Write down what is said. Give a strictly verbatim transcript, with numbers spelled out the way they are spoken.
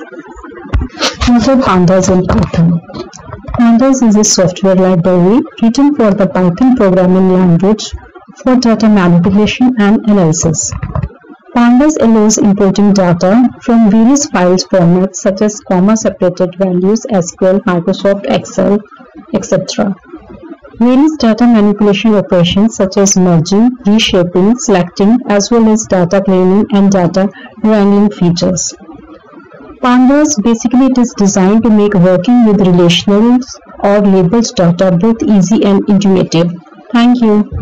What are Pandas in Python? Pandas is a software library written for the Python programming language for data manipulation and analysis. Pandas allows importing data from various file formats such as comma-separated values, S Q L, Microsoft Excel, et cetera. Various data manipulation operations such as merging, reshaping, selecting, as well as data cleaning and data wrangling features. Pandas basically it is designed to make working with relationals or labeled data both easy and intuitive. Thank you.